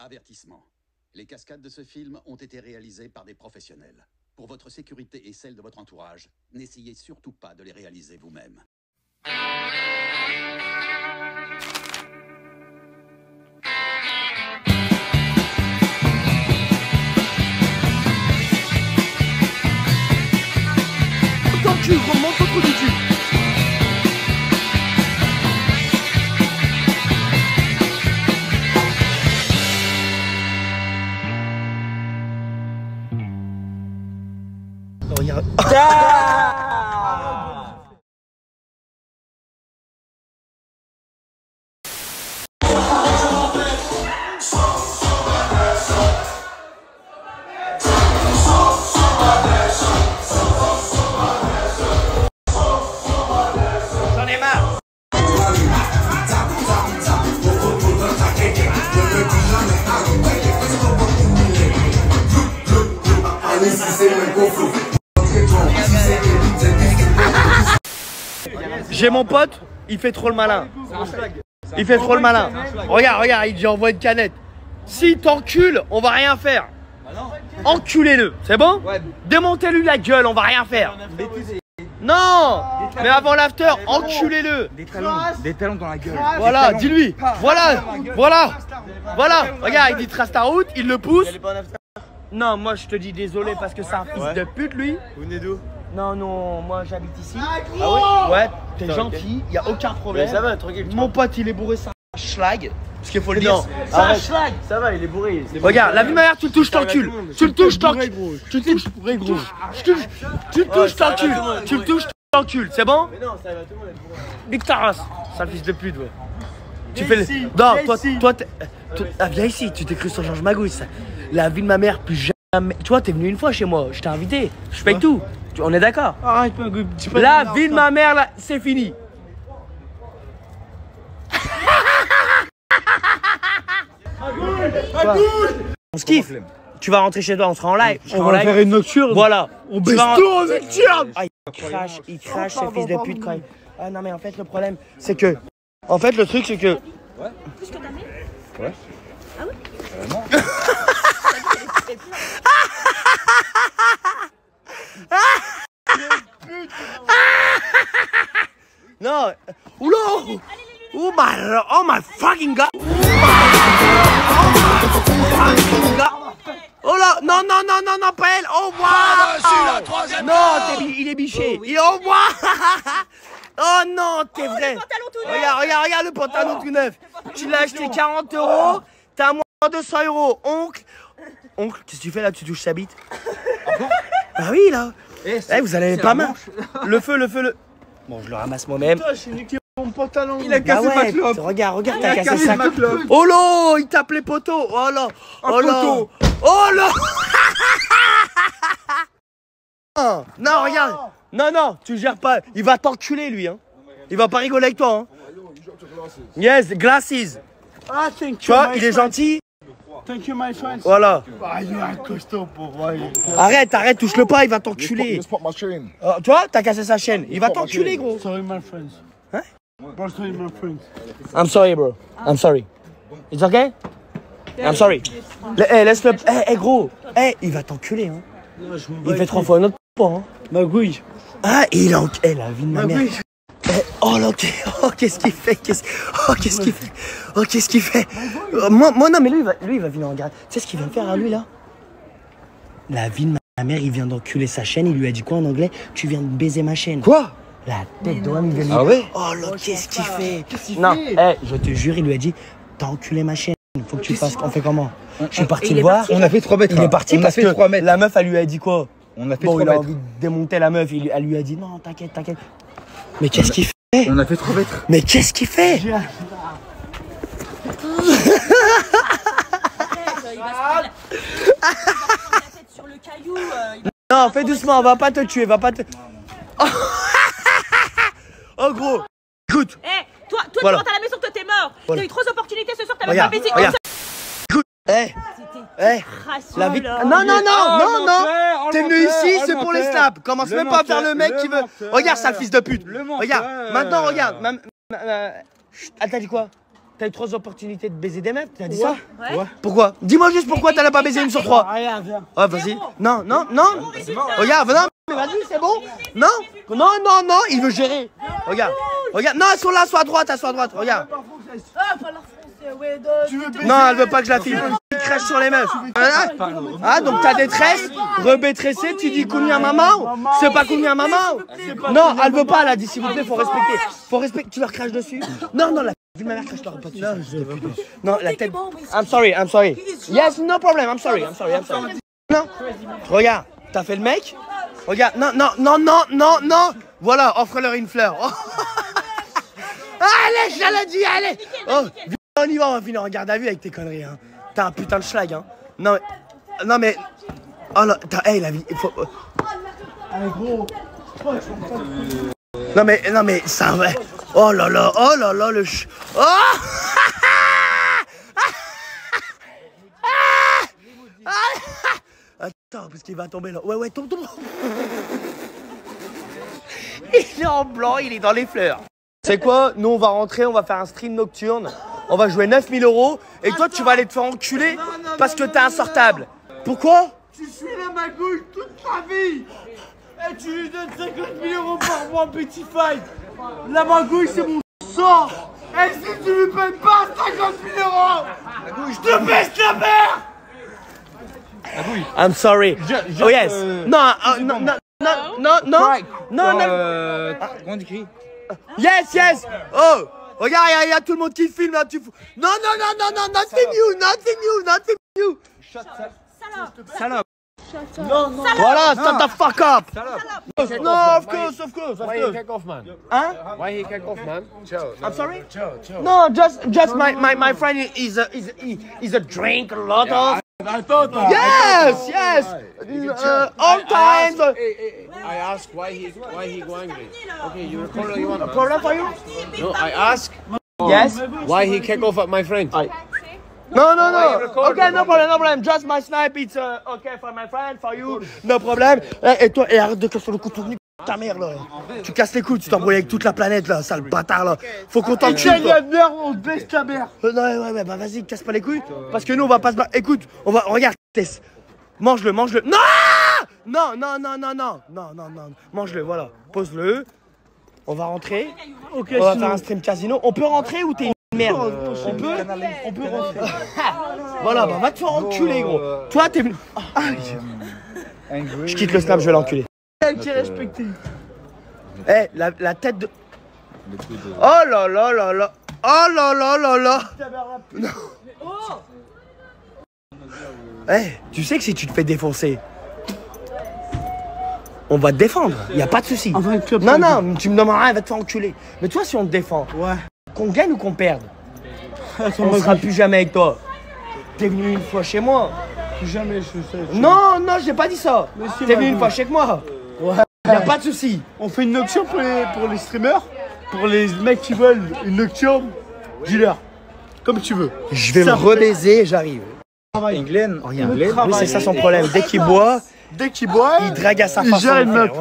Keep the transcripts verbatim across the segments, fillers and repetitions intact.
Avertissement. Les cascades de ce film ont été réalisées par des professionnels. Pour votre sécurité et celle de votre entourage, n'essayez surtout pas de les réaliser vous-même. Ton cul, gros, monte ton trou du cul. Regarde. J'en ai marre. J'ai mon pote, il fait trop le malin. Il fait trop le malin. Regarde, regarde, il dit envoie une canette. Si t'encules, on va rien faire. Enculez-le, c'est bon? Démontez-lui la gueule, on va rien faire. Non, mais avant l'after, enculez-le. Des talons, des talons dans la gueule. Voilà, dis-lui. Voilà, voilà, voilà. Regarde, il dit trace ta route, il le pousse. Non, moi je te dis désolé parce que c'est un fils de pute lui. Vous venez d'où? Non, non, moi j'habite ici. Ah ouais? Ouais, t'es gentil, y a aucun problème. Mais ça va, tranquille. Mon pote il est bourré, c'est un schlag. Parce qu'il faut le dire. C'est un schlag. Ça va, il est bourré. Regarde, la vie de ma mère, tu le touches, t'encules. Tu le touches, t'encules. Tu le touches, bourré, gros. Tu le touches, t'encules. Tu le touches, t'encules. C'est bon? Mais non, ça va, tout le monde est bourré. Nique ta race, sale fils de pute, ouais. Tu fais le. Non, toi, toi, t'es. Ah, viens ici, tu t'es cru sur Georges Magouille, ça. La vie de ma mère, plus jamais. Tu vois, t'es venu une fois chez moi, je t'ai invité. Je paye tout. On est d'accord? Arrête, pas La vie de ma mère, là, c'est fini. On se kiffe. Tu vas rentrer chez toi, on sera en live. On va faire une nocturne. Voilà. On baisse tout en nocturne. Ah, il crache, il crache, ce fils de pute, quand il... Ah non, mais en fait, le problème, c'est que... En fait, le truc, c'est que... Tout ce que t'as mis? Ouais. Ah oui? Vraiment? Non. Oula. Oh my, oh my fucking god. Oh là, non, non, non, non, non, pas elle. Oh, waouh. Non, t'es, il est biché. Il est au bois. Oh non, t'es vrai. Regarde, regarde, regarde le pantalon tout neuf. Tu l'as acheté quarante euros. T'as moins deux cents euros. Oncle. Oncle, qu'est-ce que tu fais là? Tu touches sa bite? Ah oui, là. Eh, vous allez pas mal. Le feu, le feu, le... Bon, je le ramasse moi-même. J'ai niqué mon pantalon. Il Ah a cassé ouais, ma clope. regarde, regarde, Il a t'as cassé cassé ça. ma clope. Oh là, il tape les poteaux. Oh là, oh là. poteau. Oh là. Non, non, regarde. Non, non, tu gères pas. Il va t'enculer, lui, hein. Il va pas rigoler avec toi, hein. Yes, glasses. Ah, thank you. Tu vois, my il est friend. gentil. Thank you, my friend. Voilà. Ah, il est un costaud pour moi. Arrête, arrête, touche-le pas, il va t'enculer. Just pop my chain. Oh, tu vois, t'as cassé sa chaîne. Il va t'enculer, gros. Sorry, my friends. Hein? Bro, sorry, my friends. I'm sorry, bro. I'm sorry. It's okay? I'm sorry. Le- eh, laisse-le. Eh, eh, gros. Eh, il va t'enculer, hein. Il fait trois fois notre pas, hein. Magouille. Ah, il en... Eh, la vie de ma mère. Eh, oh, là, ok. Oh, qu'est-ce qu'il fait? Qu'est-ce... Oh, qu'est-ce qu'il fait? Oh, qu'est-ce qu'il fait? Euh, moi, moi, non, mais lui, il va, lui, il va venir en garde. Tu sais ce qu'il vient de faire à lui, là? La vie de ma mère, il vient d'enculer sa chaîne. Il lui a dit quoi en anglais? Tu viens de baiser ma chaîne. Quoi? La tête de homme, il vient de lui... Ah ouais? Oh, là, qu'est-ce qu'il fait? Non, eh, je te jure, il lui a dit, t'as enculé ma chaîne. Faut que tu fasses... On fait comment? Je suis parti le voir. On a fait trois mètres. Il est parti On a parce fait que trois mètres. la meuf, elle lui a dit quoi? On a fait Bon, trois il a mètres. envie de démonter la meuf. Il, elle lui a dit non, t'inquiète, t'inquiète. Mais qu'est-ce qu'il fait? On a fait trois mètres. Mais qu'est-ce qu'il fait? Il va se la tête sur le caillou. euh, il va- Non, fais doucement, va pas te tuer, va pas te... Oh, oh gros, écoute, Eh, toi, toi Voilà. tu rentres à la maison que t'es mort. Voilà. T'as eu trois opportunités ce soir, t'as même regarde, pas baisé. regarde, écoute, eh, C'était eh, crasseux, la vie... là. Non, non, non, Oh, non, non, menteur, t'es oh, venu menteur, ici, oh, c'est pour les menteur. snaps. Commence Le même pas à faire menteur, le mec le qui veut... menteur. Regarde, sale fils de pute. Le menteur. Regarde, maintenant, regarde, ma... ma- ma- Chut, elle t'a dit quoi? T'as eu trois opportunités de baiser des meufs, t'as dit ça? Ouais. Ouais. Pourquoi? Dis-moi juste pourquoi t'en as pas baisé une sur trois. Rien, viens. Ah, vas-y. Non, non, non. Regarde, non, mais vas-y, c'est bon. Non, non, non, non, il veut gérer. Regarde, regarde. Non, elles sont là, soit à droite, soit à droite. Regarde. Ah, pas la français, ouais. Tu veux baiser? Non, elle veut pas que je la filme. Il crache sur les meufs. Ah, ah, donc ta détresse, rebétressée, tu dis combien maman? C'est pas combien maman? Non, elle veut pas, elle a dit s'il vous plaît, faut respecter. Faut respecter. Tu leur craches dessus? Non, non, la vu ma mère crache leur pas dessus. Non, la tête. I'm sorry, I'm sorry. Yes, no problem, I'm sorry, I'm sorry, I'm sorry. Non, regarde, t'as fait le mec? Regarde, non, non, non, non, non, non. Voilà, offre-leur une fleur. Oh. Allez, je l'ai dit, allez. Oh, on y va, on va finir en garde à vue avec tes conneries. Hein. T'as un putain de schlag, hein. Non, mais. Non, mais. Oh là, t'as. Hey, la vie. Il faut. Allez, gros. Non, mais. Non, mais ça va. Oh là là, oh là là, le ch. Oh. Attends, parce qu'il va tomber là. Ouais, ouais, tombe, tombe. Il est en blanc, il est dans les fleurs. C'est quoi? Nous, on va rentrer, on va faire un stream nocturne. On va jouer neuf mille euros. Et toi, tu vas aller te faire enculer parce que t'es insortable. Pourquoi? Tu suis la magouille toute ta vie. Et tu lui donnes cinquante mille euros par mois, petit fight. La magouille, c'est mon sang. Et si tu lui payes pas cinquante mille euros, je te baisse la mère. I'm sorry. Je, je, oh yes. Euh, non, uh, non, non, non, non, non, non, non. Euh, comment on écrit? Yes, yes. Oh, regarde, il y, y a tout le monde qui filme là. Tu fous. Non, non, non, non, non, nothing new, nothing new, nothing new. Salope. Non, non. Voilà, shut the fuck up. Salope. No, of course, of course, of Why he course. kick off, man? Hein? Why he kick off, man? Chill. I'm sorry? Chill, chill. No, just, just my, my, my friend is a, is, a, is a drink a lot of. I thought that. Yes, yes. Uh, all times. Hey, hey, I ask why he why he go angry. Okay, you recall what you want. man. Problem for you? No, I ask Yes. why he kick off at my friend. No, no, no. Okay, no problem, no problem. Just my snipe, it's uh, okay for my friend, for you, no problem. Et, et toi, et arrête de casser le couteau de ta mère là. Tu casses les couilles, tu t'embrouilles avec toute la planète là, sale bâtard là. Faut qu'on t'en tue. Quelle merde, on te baisse ta mère. Euh, non, ouais, ouais, bah vas-y, casse pas les couilles. Parce que nous, on va pas se battre. Écoute, on va, regarde, test. Mange-le, mange-le. Non! Non, non, non, non, non, non, non, non. Mange-le, voilà. Pose-le. On va rentrer. Ok, On va sinon. faire un stream casino. On peut rentrer ou t'es une merde? On peut? On peut rentrer. Voilà, bah va te faire enculer, gros. Toi, t'es venu. Ah, je quitte le snap, je vais l'enculer. Elle qui est respectée. Eh, la, la tête de. Oh là là là là. Oh là là là là. Non. Eh, tu sais que si tu te fais défoncer, on va te défendre. Y a pas de souci. Enfin, club Non, non, tu me demandes rien, elle va te faire enculer. Mais toi, si on te défend, Ouais. qu'on gagne ou qu'on perde, Attends, on moi, sera plus jamais avec toi. T'es venu une fois chez moi. jamais je sais. Non, non, j'ai pas dit ça. Mais si, T'es venu Magou. une fois chez moi. Ouais. Y a pas de souci. On fait une nocturne pour les, pour les streamers. Pour les mecs qui veulent une nocturne, dis-leur. Comme tu veux. Je vais me Ça- rebaiser et j'arrive. England. Regarde, lui c'est ça son problème. Dès qu'il boit, Dès qu'il boit, il drague à sa il façon. gère une meuf.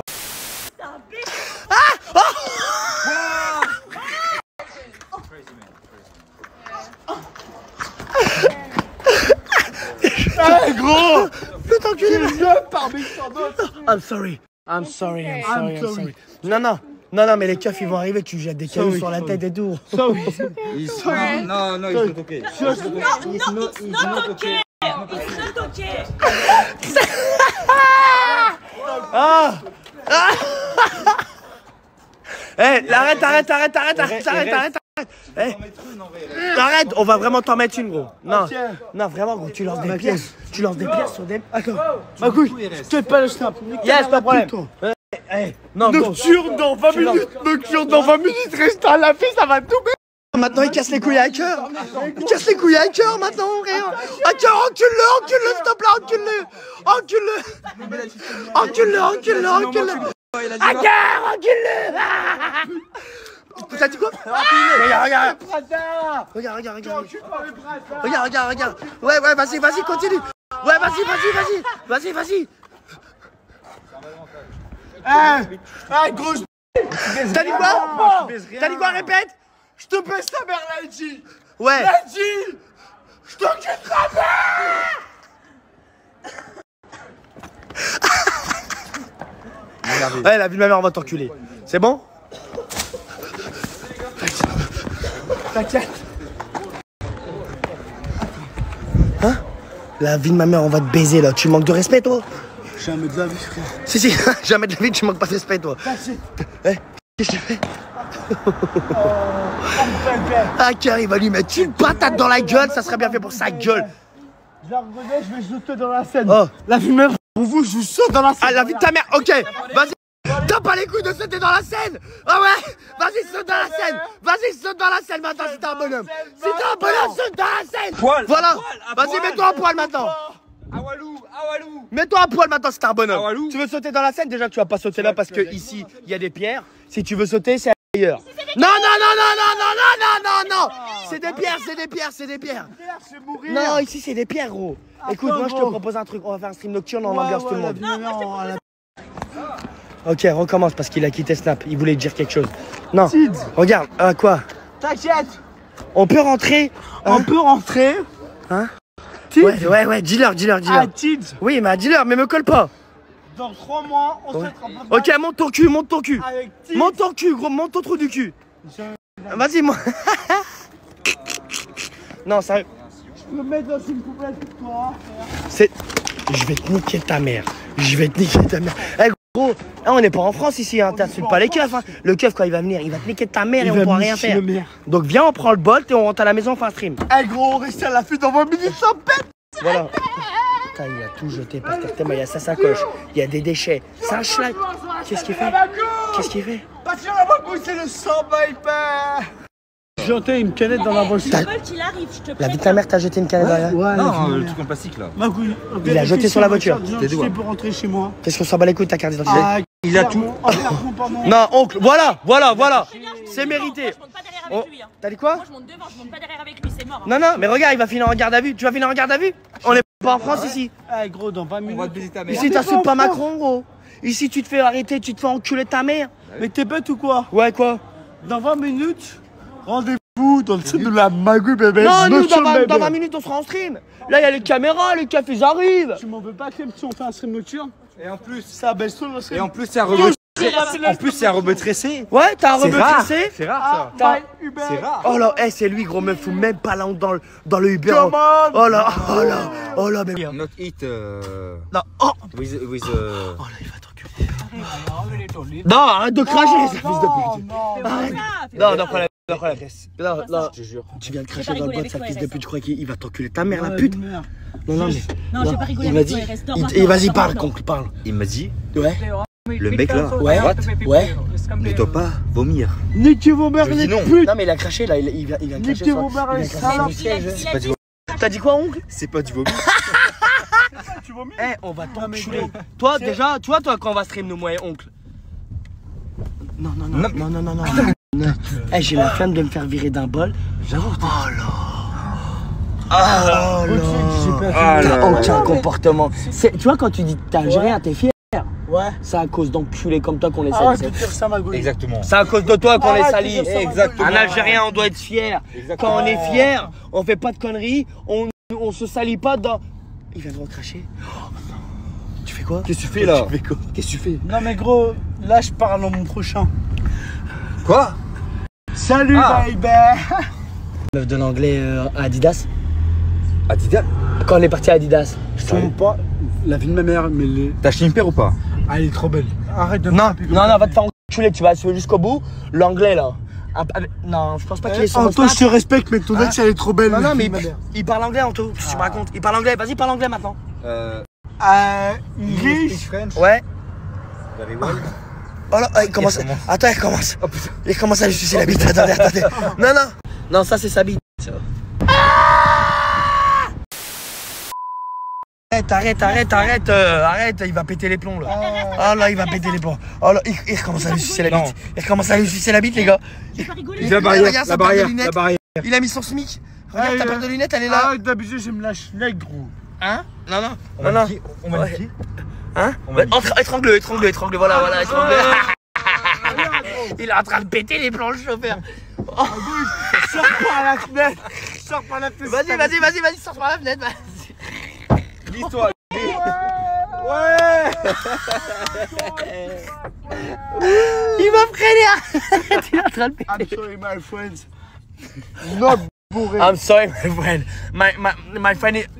Eh gros, Fais t'enculer. une meuf parmi tant d'autres. I'm sorry. I'm sorry, I'm sorry, I'm I'm sorry. sorry. Non, non, non, non, mais les keufs ils vont arriver, tu jettes des cailloux Sorry, sur la sorry. tête et tout. Sorry. No, no, it's not okay. Non, non, it's not okay. It's not okay. Ah, ah. Eh, arrête, arrête, arrête, arrête, arrête, arrête, arrête, arrête. Eh, arrête, on va vraiment t'en mettre une, gros. Non, Tiens. non, vraiment, gros, tu lances des pièces. Tu lances des pièces sur des. Attends, ma couille, je te pas le snap. Yes, pas de problème. Eh, eh, non, gros. Nocturne dans vingt Tu lances- minutes, nocturne dans vingt minutes, reste à la fille, ça va tomber. Maintenant, il casse les couilles à cœur. Il casse les couilles à cœur maintenant, frère. À cœur, encule-le, encule-le, s'il te plaît, encule-le. Encule-le. Encule-le, encule-le, encule-le. À cœur, encule-le. Ah. T'as dit quoi? Regarde, regarde. Regarde, regarde, regarde. Regarde, regarde, regarde. Ouais, ouais, vas-y, vas-y, continue. Ouais, vas-y, vas-y, vas-y. Vas-y, vas-y. Eh, eh gros, je T'as dit quoi? T'as dit quoi? Répète. je te baisse ta mère là, Edgy. Ouais. Vas-y. Je t'enquête ta mère. Ouais, la vie de ma mère, on va t'enculer. C'est bon? T'inquiète. Hein? La vie de ma mère, on va te baiser là. Tu manques de respect, toi? Jamais de la vie, frère. Si, si, jamais de la vie, tu manques pas de respect, toi. Eh, qu'est-ce que je fais? Ah, car il va lui mettre une patate dans la gueule, ça serait bien fait pour sa gueule. Je la reconnais, je vais sauter dans la scène. Oh. La vie de ma mère, pour vous, je saute dans la scène. Ah, la vie de ta mère, ok. Vas-y. T'as pas les couilles de sauter dans la scène. Ah ouais. Vas-y, saute dans la scène. Vas-y, saute dans la scène maintenant si t'es un bonhomme. Si t'es un bonhomme, saute dans la scène. Poil. Voilà. Vas-y, mets-toi à poil maintenant. Awalou, Awalou. Mets-toi à poil maintenant si t'es un bonhomme. Awalou. Tu veux sauter dans la scène? Déjà, tu vas pas sauter là parce que ici, il y a des pierres. Si tu veux sauter, c'est ailleurs. Non, non, non, non, non, non, non, non, non, non. C'est des pierres, c'est des pierres, c'est des pierres. Non, ici, c'est des pierres, gros. Écoute, moi, je te propose un truc. On va faire un stream nocturne, on ambiance tout le monde. Ok, recommence parce qu'il a quitté Snap. Il voulait dire quelque chose. Non, regarde, euh, quoi? T'inquiète. On peut rentrer? On peut rentrer. Hein? Ouais, ouais, ouais, dis-leur, dis-leur, dis-leur. Ah, Tids. Oui, mais dis-leur, mais me colle pas. Dans trois mois, on se mettra pas. Ok, monte ton cul, monte ton cul. Avec Tids. Monte ton cul, gros, monte ton trou du cul. Vas-y, moi. Non, sérieux. Je me mets dans une poubelle pour toi. C'est. Je vais te niquer ta mère. Je vais te niquer ta mère. Eh, gros, hein, on n'est pas en France ici, hein. T'insultes pas les keufs. Hein. Le keuf, quand il va venir, il va te niquer ta mère et on pourra rien faire. Donc, viens, on prend le bolt et on rentre à la maison, on fait un stream. Eh, gros, on reste à la fuite dans vingt minutes, ça pète. Voilà. Putain, il a tout jeté parce que il y a sa sacoche, il y a des déchets. C'est un schlag. Qu'est-ce qu'il fait? Qu'est-ce qu'il fait? Parce que la bagouille, c'est le sang, viper. J'ai jeté une canette dans la voiture. Le bolt, il arrive, je te La prête. vie de ta mère, t'as jeté une canette derrière? Ouais, Non, le truc en plastique là. Magouille. Il a jeté sur la voiture. Tes doigts. pour rentrer chez moi. Qu'est-ce qu'on s'en bat les couilles de ta carte d'identité? Ah, Il a tout. Non, oncle, voilà, voilà, voilà. C'est mérité. Moi, je monte pas derrière avec Oh, lui. Hein. t'as dit quoi? Moi, je monte devant, je monte pas derrière avec lui, c'est mort. Hein. Non, non, mais regarde, il va finir en garde à vue. Tu vas finir en garde à vue? On est pas en France ici. Eh, gros, dans vingt minutes. On va te baiser ta mère. Ici, t'insultes pas Macron, gros. Ici, tu te fais arrêter, tu te fais enculer ta mère. Mais t'es bête ou quoi? Ouais, quoi? Dans vingt minutes, rendez-vous dans le site de la magouille, bébé. Non, nous, dans vingt, bébé. dans vingt minutes, on sera en stream. Là, il y a les caméras, les keufs, ils arrivent. Tu m'en veux pas, Clem, si on fait un stream nocturne? Et en plus, Ça baisse tout le stream. et en plus c'est un rebeu. En plus c'est un rebeu tressé. Ouais, t'as un C'est rebeu rare. tressé. C'est rare ça. T'as- Uber. C'est rare. Oh là, eh, c'est lui, gros, me fout même pas la honte dans le, dans le Uber. Come on. Oh là, oh là, oh là, mais. Not eat uh, Non, oh. with with uh, Oh là, il va t'enculer. Non, arrête de cracher, ce fils de pute. Non, Arrête. Non, non, problème, non, problème. Non, non, je te jure. tu viens de J'ai cracher pas dans le rigolé bot, sa avec fils toi, de R S. pute. Je crois qu'il va t'enculer ta mère, la pute. Non, non, mais. Non, j'ai pas rigolé Il m'a avec dit. toi, reste, dors il- maintenant, il- Vas-y, dors parle, maintenant. qu'on parle. Il m'a dit, Ouais, le mec là, ouais, droite, ouais. ne doit pas vomir. Niquez vos mères, Je dis les non. putes. Non, mais il a craché là, il, il vient, il vient de cracher. Niquez sur- vos mères, il les vient de cracher salopes. sur le Il a- siège. il a pas dit- du T'as dit quoi, oncle? C'est pas du vomi. Tu vomis? Eh, on va t'enculer. Toi, déjà, toi, toi, quand on va stream, nous, moi et oncle. Non, non, non, non, non, non, non. non. Eh, j'ai la flemme de me faire virer d'un bol. J'avoue. Oh là. Oh là. Ah T'as là. aucun comportement. C'est- Tu vois, quand tu dis que t'es algérien, t'es fier. Ouais. C'est à cause d'enculés comme toi qu'on les Arrête salit. de dire ça, Magouille. Exactement. C'est à cause de toi qu'on les Arrête de salit. dire ça, Exactement. Un Algérien, on doit être fier. Exactement. Quand on est fier, on fait pas de conneries, on, on se salit pas dans. Il vient de recracher. Oh, non. Tu fais quoi? Qu'est-ce que tu fais là? Tu fais quoi? Qu'est-ce que tu fais? Non, mais gros, là, je parle dans mon prochain. Quoi? Salut, Ah. baby. Meuf de l'anglais euh, à Adidas. Adidas? Quand on est parti à Adidas. Je te montre pas la vie de ma mère, mais les... T'as acheté une paire ou pas? Ah, elle est trop belle. Arrête de me Non, taper comme non, ça. non, va te faire enculer, tu vas assumer jusqu'au bout. L'anglais là. Un- avec- Non, je pense pas qu'il est Eh, sur Anto, je te respecte, mais ton Hein? ex, elle est trop belle. Non, la non, vie mais de ma il, mère. il parle anglais, Anto. Qu'est-ce que tu me racontes? Il parle anglais, vas-y, parle anglais maintenant. Euh. Euh, English, English. French. Ouais. Very well. Oh là, il commence. Il recommence. Attends, il commence. Oh putain. Il commence à lui sucer la bite. Attendez, attendez. Non, non. Non, ça, c'est sa bite. Arrête, arrête, arrête, arrête, euh, arrête, il va péter les plombs là. Oh là, il va péter les plombs. Oh là, il, il recommence à lui sucer la Non. bite. Il recommence à lui sucer la bite, les gars. J'ai pas rigolé. Il- La barrière, regarde sa la paire de barrière, lunettes. la barrière. Il a mis son smic. Regarde, Ah, ta il paire a- de lunettes, elle est là. Arrête d'abuser, je me lâche leg, gros. Hein? Non, non. On Non, m'a non. dit, on m'a Ouais. dit. Hein? On m'a dit. Entre- Étrangle, étrangle, étrangle, voilà, voilà, étrangle. Il est en train de péter les plombs, le chauffeur. Sors par la fenêtre. sors par la fenêtre. Vas-y, vas-y, vas-y, vas-y, sors par la fenêtre, vas-y. Glisse-toi. Ouais. Il m'a freiné. Tu es en train de péter. I'm sorry, my friends. Not bourré. I'm sorry, my friend. My, my, my friend is...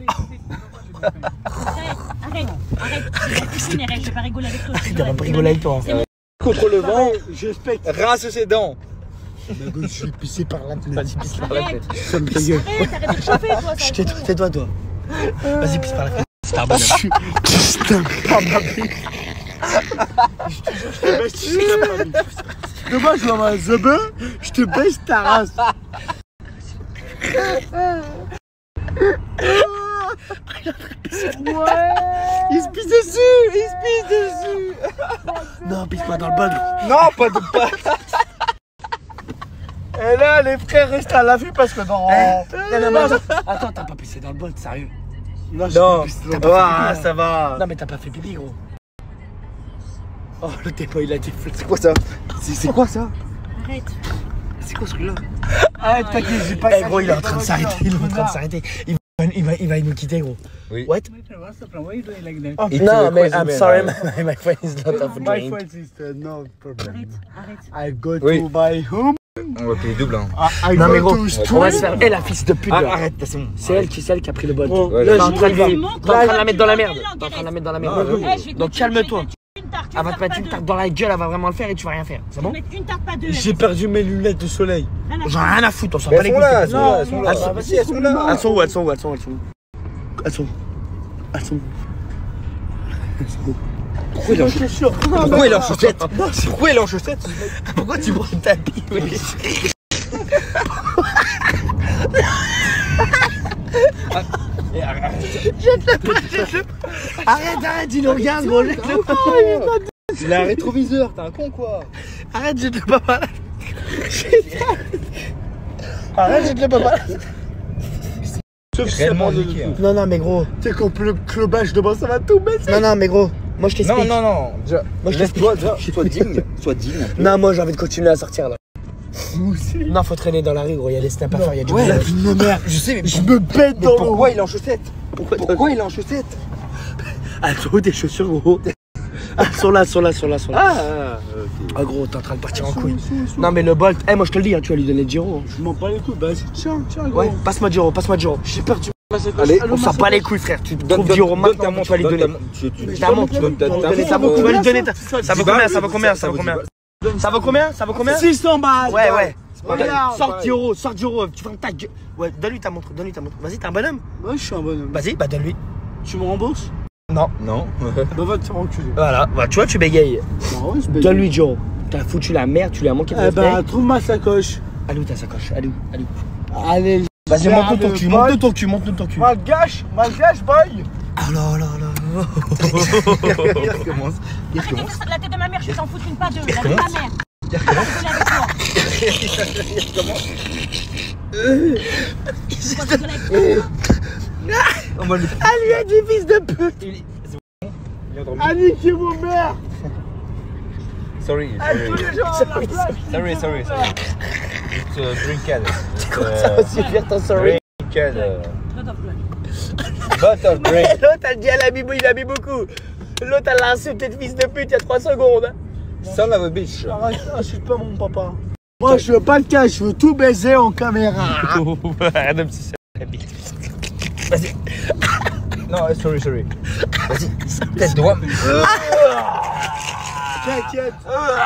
Arrête, arrête, arrête. Les règles, je vais pas rigoler avec toi. Arrête, on va pas rigoler avec toi. Contre le vent, je respecte. Rince ses dents. La gauche, je vais pisser par la fenêtre. Vas-y, pisse par la fenêtre. Ça me fait gueule. Arrête, arrête de chauffer, toi. Chut, tais-toi, tais-toi, toi. Vas-y, pisse par la fenêtre. C'est un bonhomme. C'est un crabe. Je te jure, je te baisse, tu sais pas mis. Demain, je vais avoir un zebeu, je te baisse ta race. Ouais. Il se pisse dessus, il se pisse dessus. Non, pisse pas dans le bol. Non, pas de pas. Et là, les frères restent à l'affût parce que dans... Non, non, non, attends, t'as pas pissé dans le bol, sérieux. Non, Non, t'as pas pas fait pipi, ça va. Non, mais t'as pas fait pipi, gros. Oh, le dépôt, il a été flou. C'est quoi ça? C'est quoi ça? Arrête. C'est quoi ce truc-là? Arrête, t'inquiète, j'ai pas... Eh, gros, il est en train de s'arrêter, il est en train de s'arrêter. Il va, il va, il va nous quitter, gros. Oui. What? Oh, Il Non, te mais request I'm man, sorry, hein. my, my friend is not of a my drink. friend sister, no problem. Arrête, arrête. I go Oui. to my home. On va payer double, hein. I Non, go mais gros, to on school. va se faire. Eh, la fils de pute, Ah, là. arrête, c'est bon. C'est elle qui, c'est elle qui a pris le bol. Bon, Ouais, Là, je- t'es en train de Là, t'es en train de la mettre dans la merde. là, T'es en train de la mettre dans la Non, merde. ouais, Eh, je vais te Donc mettre- calme-toi. je vais te mettre une tarte, Elle va une te mettre tarte, une pas tarte deux. dans la gueule, elle va vraiment le faire et tu vas rien faire. C'est Je vais bon? te mettre une tarte, pas deux. J'ai perdu mes lunettes de soleil. Rien à J'en ai rien à foutre, on s'en Mais bat les elles sont couilles. là, elles sont Non, là, elles sont non, là. elles sont- Ah, vas-y, elles sont là. Elles sont où? Elles sont où? Elles sont où? Elles sont où? Elles sont où? Elles sont où? Pourquoi il est en chaussette? Pourquoi il est en chaussette? Pourquoi il est en chaussette? Pourquoi tu prends le tapis? Jette-le pas, jette-le. Arrête, arrête, il nous regarde, gros, jette-le pas. Il a un rétroviseur, t'es un con quoi? Arrête, jette-le pas par là. Arrête, jette-le pas par là. Sauf si c'est Réellement pas de... niqué, hein. Non, non, mais gros. Tu sais, quand le clobage devant, ça va tout baisser. Non, non, mais gros. Moi, je t'explique. Non, non, non. Déjà, Moi, je laisse-toi, déjà, sois digne. Sois digne. Non, moi, j'ai envie de continuer à sortir, là. Moi aussi. Non, faut traîner dans la rue, gros. Il y a des snaps à faire, il y a du Ouais. La boulot. vie de ma mère. Je sais, mais Je me bête mais dans pourquoi l'eau. il est en chaussette? Pourquoi il est en chaussette? Elles sont où tes chaussures, gros? Elles sont là, elles sont là, elles sont là, elles sont là. Ah, ok. Ah, gros, t'es en train de partir en couille. Non, mais le Bolt, eh, moi, je te le dis, hein, tu vas lui donner le Giro. hein. Je m'en bats les couilles. Vas-y, tiens, tiens, gros. Ouais, passe-moi le Giro, passe-moi le Giro. J'ai perdu ma sacoche. Allez, Allô, On ma s'en bat sacoche. les couilles, frère. Tu Donne, trouves donne, Giro donne ta maintenant, montre, tu vas lui donne donner. ta montre. Tu- tu- Ta montre, donne ta- tu vas lui ta donner, montre, ça vaut euh, combien? lui donner ta- dix Ça vaut balles, combien? Ça vaut combien? ça Ça vaut vaut combien? dix balles. Ça vaut combien? Ça vaut combien? six cents balles. Ouais, ouais. Regarde. Sors Giro, sors Giro, tu fermes ta gueule. Ouais, donne-lui ta montre, donne-lui ta montre. Vas-y, t'es un bonhomme? Ouais, je suis un bonhomme. Vas-y, bah donne-lui. Tu me rembourses? Non. Non. Bah, va te faire enculer. Voilà, bah tu vois, tu bégayes. Bah, ouais, je bégaye. Donne-lui Giro. T'as foutu la merde, tu lui as manqué de Eh respect. bah, trouve ma sacoche. Allez où ta sacoche? Allez où? Allez où? Allez, Vas-y, Faire monte-nous ton le cul, bol. monte-nous ton cul, monte-nous ton cul. malgache, malgache, boy. Ah là là là. Il recommence. Il Arrête recommence. de la tête de ma mère, je vais t'en foutre une, pas deux. La tête de ma mère. Je vais rigoler avec toi. Pourquoi tu rigoles avec toi? On va lui- Ah lui a dit fils de pute. Il est endormi. Annie, qui est mon mère. Sorry. Eh, tous les gens à la plage. Sorry, sorry, sorry. It's a drink can. Ça va suffire ton sorry. Drink can. uh, Lot of blood. Lot of drink. L'autre elle dit elle a mis, il a mis beaucoup. L'autre elle l'a insulté de fils de pute il y a trois secondes. hein. Son of a bitch. Arrête, insulte pas mon papa. Moi, je veux pas de cash, je veux tout baiser en caméra. Même si c'est Vas-y. Non, sorry, sorry. Vas-y. Tête droite. T'inquiète.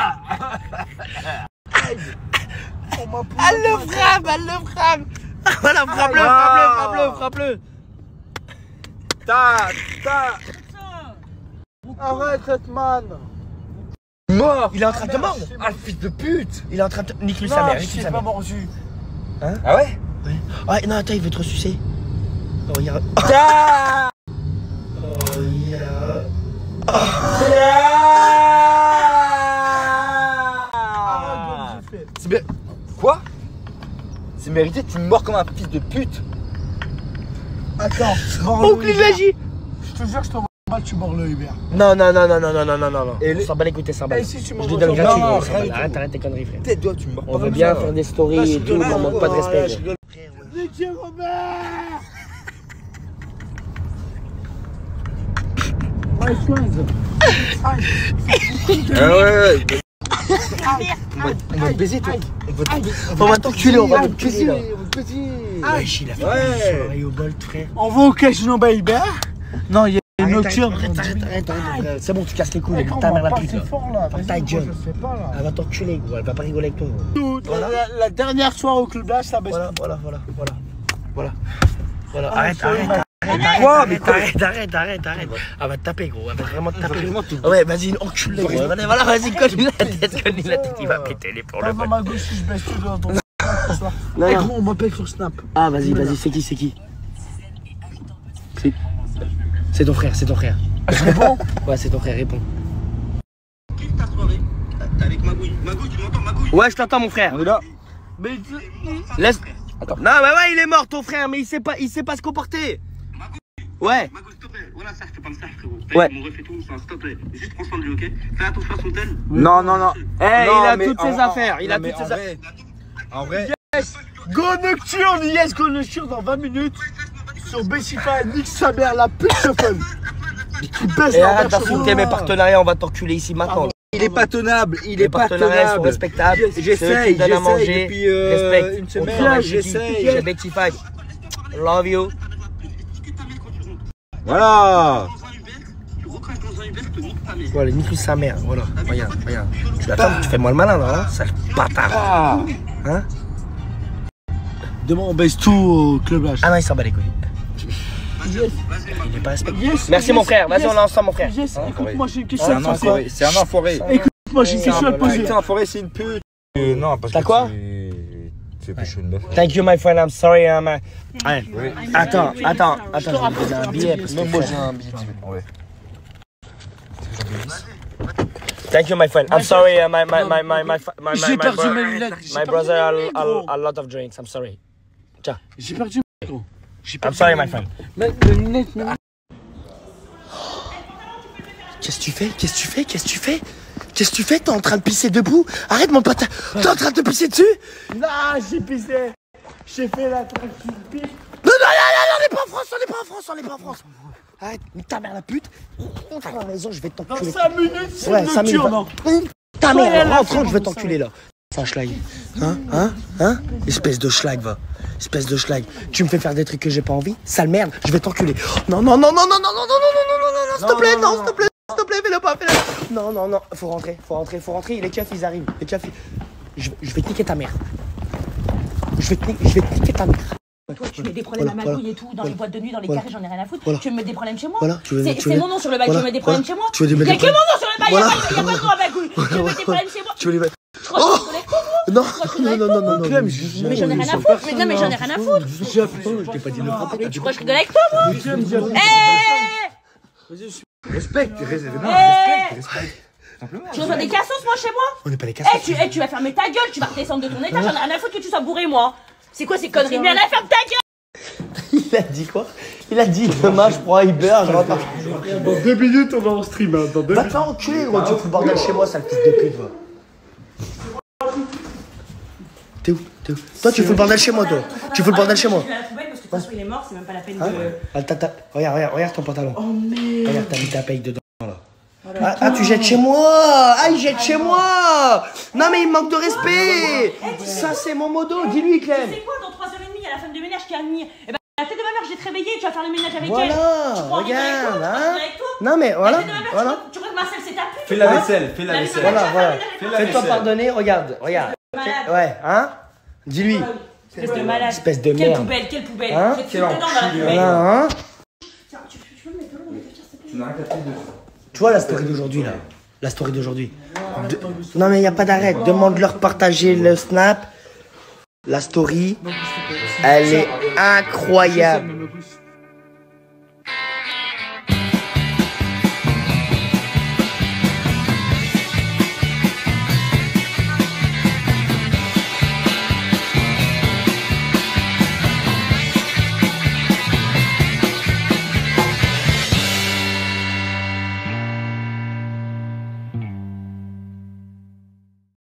On m'a poussé. Elle le frappe, elle le frappe. Voilà, frappe-le, frappe-le, frappe-le, frappe-le. Ta, ta. Arrête cette man. Mort. Il est en train de te mordre. Ah, le fils de pute. Il est en train de te... Nique-lui sa Non, mère, je nique-lui t'ai sa pas mère. mordu. Ah ouais? Ouais, non, attends, il veut te ressucer. Oh, regarde. Ah. Oh, yeah. Arrête de me bouffer. C'est bien. Quoi? C'est mérité, tu me mords comme un fils de pute. Attends. Oh, que il agit. Je te jure, je t'envoie pas, tu mords le Hubert. Non, non, non, non, non, non, non, non, non. Et On le- s'en bat les couilles, t'es s'en bat. Eh, si tu Je m'envoies lui donne ça, gratuit. non, gros, s'en rien bat. du tout. Arrête, arrête tes conneries, frère. Tête, toi, tu me mords pas On veut comme bien ça. faire des Là, stories je et tout, rigole, mais on manque pas de là, respect. je gros. rigole. Niquez Robert. Ouais, Ah ouais, ouais. On va te baiser, toi. On va t'enculer, on va t'enculer là. Ah, il a fait Ouais. une soirée au bol, frère. On va au casino Baby. Non, il y a une nocturne. Arrête, arrête, arrête, arrête. C'est bon, tu casses les couilles, ta mère la pute là. Ta gueule. Elle va t'enculer, gros. Elle va pas rigoler avec toi, gros. Voilà. La, la dernière soirée au club là, ça baisse. Voilà, voilà, voilà, voilà. Voilà. Voilà. Arrête, Ah, arrête, arrête. Quoi, Arrête, mais quoi arrête, arrête, arrête, arrête. Elle va te taper, gros. Elle va vraiment te taper. Vraiment tout. Ouais, vas-y, encule-le, gros. Voilà, voilà, vas-y, colle-lui la tête, colle-lui la tête. Il va péter les pour le Pas bol. ma gauche si je baisse tout dans ton. Non, Eh non. gros, on m'appelle sur Snap. Ah, vas-y, vas-y, c'est qui, c'est qui? C'est- C'est ton frère, c'est ton frère. Réponds. Ouais, c'est ton frère, réponds. Qu'est-ce que ta soirée? T'es avec Magouille. Magouille, tu m'entends, Magouille? Ouais, je t'entends, mon frère. On est là. Mais Laisse. Attends. Non, mais ouais, il est mort, ton frère, mais il sait pas, il sait pas se comporter. Ouais. Magouille, s'il te plaît. Voilà, ça, je te parle ça, frérot. Ouais. Mon ref et tout, enfin, s'il te plaît. Juste prends soin de lui, ok? Fais attention à son tel. Non, non, non. Eh, Non, il a mais toutes en- ses affaires. Il non, a mais toutes en ses affaires. vrai, En vrai, Go Nocturne, yes, Go Nocturne dans vingt minutes. Sur Bessify, nique sa mère, la pute shuffle. Qui baisse Et la arrête mère d'insulter mes partenariats, on va t'enculer ici maintenant. il est pas tenable. Il Les est pas partenariats sont tenable. respectables. J'essaye, Ceux qui donnent à j'essaye manger, depuis euh, respecte. une On semaine. travaille chez qui? J'essaye. Chez Betty Five. Love you. Voilà. Dans un Uber, tu recraches dans un Uber, je te nique ta mère. Voilà, nique sa mère. Voilà, regarde, regarde. Tu attends, tu fais moi le malin là, hein, sale bâtard. Ah. Hein? Demain, on baisse tout au club H. Ah non, il s'en bat les couilles. Yes, Il est pas respecté. yes. Merci yes, mon frère, vas-y, yes, on est ensemble mon frère. Yes, écoute-moi, j'ai une question C'est à un te poser. enfoiré. C'est un enfoiré. Écoute-moi, j'ai une question à te poser. Putain, enfoiré, c'est une pute. Euh, non, parce T'as que quoi tu- Tu fais pécho une meuf. Thank you my friend, I'm sorry. I'm, uh... Ouais. Oui. Attends, attends, attends, j'ai un billet. Parce que Même moi, j'ai un billet. Ouais. Thank you my friend, I'm sorry. Uh, my, my, my, my, my, my, my, J'ai my, perdu bro- mes lunettes. j'ai my perdu brother a, mes lunettes, a, gros. a lot of drinks, I'm sorry. J'ai perdu mes gros. J'ai I'm perdu sorry mes my friend. Mais mes lunettes, mes lunettes. Qu'est-ce que tu fais? Qu'est-ce que tu fais? Qu'est-ce que tu fais? Qu'est-ce que tu fais? T'es en train de pisser debout? Arrête mon pote! T'es en train de te pisser dessus? Non, j'ai pissé. J'ai fait la traque qui pisse. Non, non, non, non, on n'est pas en France, on n'est pas en France, on n'est pas en France. Arrête, nique ta mère la pute. Rentre à la maison, je vais Dans t'enculer. cinq minutes, c'est Ouais, une cinq minutes. nocturne. Nique Ta Ouais, mère, là, rentre, c'est rentre, je vais bon, t'enculer là. Ça, schlag. Hein? Hein? Hein? Espèce de schlag, va. Espèce de schlag. Tu me fais faire des trucs que j'ai pas envie? Sale merde, je vais t'enculer. Non, non, non, non, non, non, non, non, non, non, non, non, s'il te plaît, non, s'il te plaît, s'il te plaît, fais-le pas, fais-le. Non, non, non, faut rentrer, faut rentrer, faut rentrer. Les keufs, ils arrivent. Les keufs, ils... je, je vais te niquer ta mère. Je vais te, ni- je vais te niquer ta mère. Toi, tu mets des problèmes Voilà, à Magouille voilà, et tout, dans voilà. les boîtes de nuit, dans les Voilà. carrés, j'en ai rien à foutre. Voilà. Tu veux me mettre des problèmes chez moi? Voilà, tu veux- C'est tu c'est veux- mon nom sur le bail, voilà, tu veux mettre des problèmes voilà. chez moi? Tu veux des- Il y a mettre que des- mon nom sur le bail, il y a Voilà. pas- il y a pas de nom à Magouille. Tu veux mettre des problèmes chez moi? Tu veux les mettre? Tu crois que je suis avec toi, moi? Non, Tu crois que je suis non, avec non, toi, non, moi? non, non, Clem, non. je- Mais j'en ai rien à foutre, mais non, mais j'en ai rien à foutre. J'ai appelé. Je t'ai pas dit de le frapper. Mais tu crois que je rigole avec toi, moi? Clem, j'ai appelé. Eh! Respecte, respecte, Eh! respecte. Simplement. Tu reçois des cassos, moi, chez moi? On n'est pas les Eh, cassos. tu, eh, tu vas fermer ta gueule, tu vas redescendre de ton étage, j'en ai rien à foutre que tu sois bourré, moi. C'est quoi ces conneries? Mais allez, ferme ta gueule! Il a dit quoi? Il a dit demain je prends Uber, je rentre. Dans deux minutes, on va en stream. Hein. Dans deux Va te faire enculer gros, tu fous le bordel chez moi, sale fils de pute, va. T'es où? T'es où? Toi tu fous le bordel chez moi, toi. Tu fous le bordel chez moi. Je vais à la poubelle parce que de toute façon, il est mort, c'est même pas la peine Hein? de. Ah, t'as- t'as- Regarde, regarde, regarde ton pantalon. Oh merde! Regarde, t'as mis ta paye dedans là. Ah, ah, tu jettes chez moi! Ah, il jette chez moi! Non, mais il manque de respect! Ça, c'est mon modo, dis-lui, Clem! Tu sais quoi, dans trois heures trente, il y a la femme de ménage qui va venir. Et ben, la tête de ma mère, je vais te réveiller, tu vas faire le ménage avec elle. Voilà, Tu crois en vivre avec toi, regarde, tu crois en hein? vivre avec toi? Non, mais voilà, La tête de ma mère, voilà. tu crois- tu crois que Marcel, c'est ta pute? Fais la vaisselle, fais la La vaisselle. vie de ma Voilà, mère, voilà. tu vas faire le ménage avec la moi. Fais-toi vaisselle. pardonner, regarde, regarde. Malade. Ouais, hein? Dis-lui. Espèce de malade. Espèce de Quelle merde. poubelle, quelle poubelle. Hein? Je vais te foutre dedans dans la poubelle. Voilà, hein? Tiens, tu, tu peux me mettre de l'eau dans les cafetières, s'il te plaît? Tu n'as rien capté de. Tu vois la story d'aujourd'hui là? La story d'aujourd'hui. De- Non mais il n'y a pas d'arrêt. Demande-leur de partager le snap. La story, elle est incroyable.